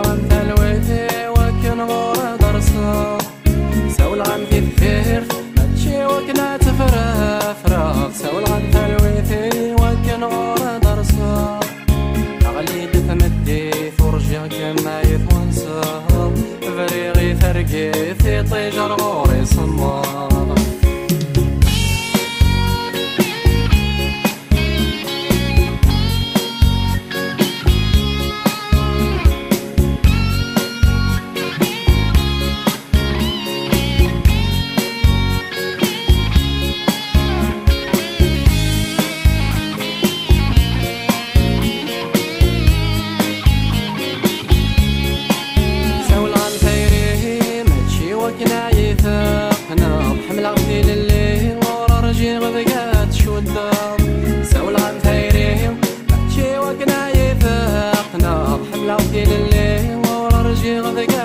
عن تلويثي وكن غور درسا سول عن كثير ماتشي وكنا تفرفرف سول عن تلويثي وكن غور درسا أغلي دثمدي فرجع كما يثونسا فريغي فرقي في طيجر غوري صمار بحمل عبدي للي ورا رجي غذقات شو الدار سول عن ثيريهم ماشي وقنا يفاقنا بحمل عبدي للي ورا رجي غذقات